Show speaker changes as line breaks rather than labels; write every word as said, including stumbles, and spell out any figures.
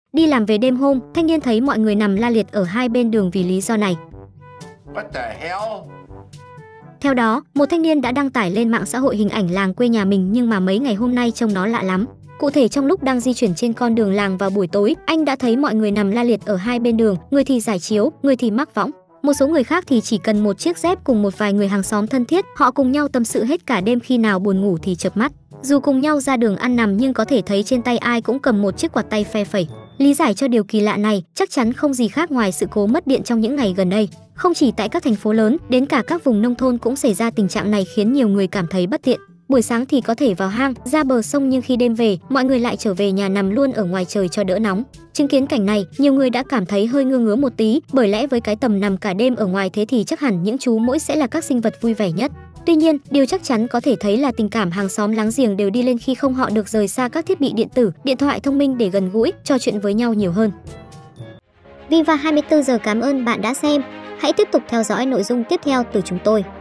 Đi làm về đêm hôm, thanh niên thấy mọi người nằm la liệt ở hai bên đường vì lý do này.
What the hell?
Theo đó, một thanh niên đã đăng tải lên mạng xã hội hình ảnh làng quê nhà mình nhưng mà mấy ngày hôm nay trông nó lạ lắm. Cụ thể trong lúc đang di chuyển trên con đường làng vào buổi tối, anh đã thấy mọi người nằm la liệt ở hai bên đường, người thì giải chiếu, người thì mắc võng. Một số người khác thì chỉ cần một chiếc dép cùng một vài người hàng xóm thân thiết, họ cùng nhau tâm sự hết cả đêm, khi nào buồn ngủ thì chợp mắt. Dù cùng nhau ra đường ăn nằm nhưng có thể thấy trên tay ai cũng cầm một chiếc quạt tay phe phẩy. Lý giải cho điều kỳ lạ này chắc chắn không gì khác ngoài sự cố mất điện trong những ngày gần đây. Không chỉ tại các thành phố lớn, đến cả các vùng nông thôn cũng xảy ra tình trạng này khiến nhiều người cảm thấy bất tiện. Buổi sáng thì có thể vào hang, ra bờ sông nhưng khi đêm về, mọi người lại trở về nhà nằm luôn ở ngoài trời cho đỡ nóng. Chứng kiến cảnh này, nhiều người đã cảm thấy hơi ngứa ngứa một tí, bởi lẽ với cái tầm nằm cả đêm ở ngoài thế thì chắc hẳn những chú muỗi sẽ là các sinh vật vui vẻ nhất. Tuy nhiên, điều chắc chắn có thể thấy là tình cảm hàng xóm láng giềng đều đi lên khi không họ được rời xa các thiết bị điện tử, điện thoại thông minh để gần gũi, trò chuyện với nhau nhiều hơn.
Viva hai mươi tư giờ cảm ơn bạn đã xem. Hãy tiếp tục theo dõi nội dung tiếp theo từ chúng tôi.